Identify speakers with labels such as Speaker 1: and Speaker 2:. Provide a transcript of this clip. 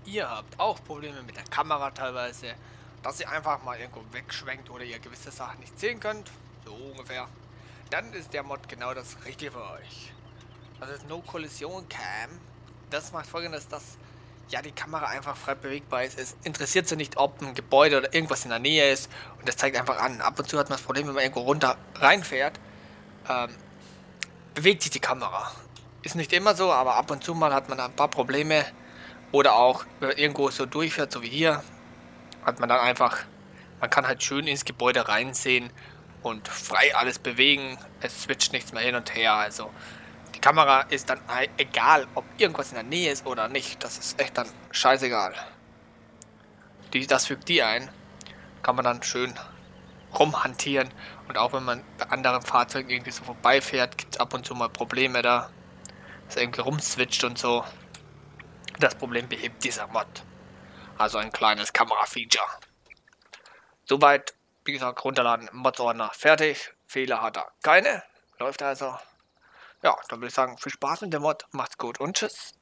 Speaker 1: Ihr habt auch Probleme mit der Kamera teilweise, dass sie einfach mal irgendwo wegschwenkt oder ihr gewisse Sachen nicht sehen könnt, so ungefähr, dann ist der Mod genau das Richtige für euch. Das ist No Collision Cam. Das macht folgendes, dass ja die Kamera einfach frei bewegbar ist. Es interessiert sie nicht, ob ein Gebäude oder irgendwas in der Nähe ist und das zeigt einfach an. Ab und zu hat man das Problem, wenn man irgendwo runter reinfährt, ähm, bewegt sich die Kamera. Ist nicht immer so, aber ab und zu mal hat man ein paar Probleme. Oder auch, wenn man irgendwo so durchfährt, so wie hier, hat man dann einfach, man kann halt schön ins Gebäude reinsehen und frei alles bewegen. Es switcht nichts mehr hin und her. Also die Kamera ist dann egal, ob irgendwas in der Nähe ist oder nicht. Das ist echt dann scheißegal. Das fügt die ein. Kann man dann schön rumhantieren. Und auch wenn man bei anderen Fahrzeugen irgendwie so vorbeifährt, gibt es ab und zu mal Probleme da. Dass er irgendwie rumswitcht und so. Das Problem behebt dieser Mod. Also ein kleines Kamera-Feature. Soweit, wie gesagt, runterladen, Mods-Ordner fertig. Fehler hat er keine. Läuft also. Ja, dann würde ich sagen, viel Spaß mit dem Mod. Macht's gut und tschüss.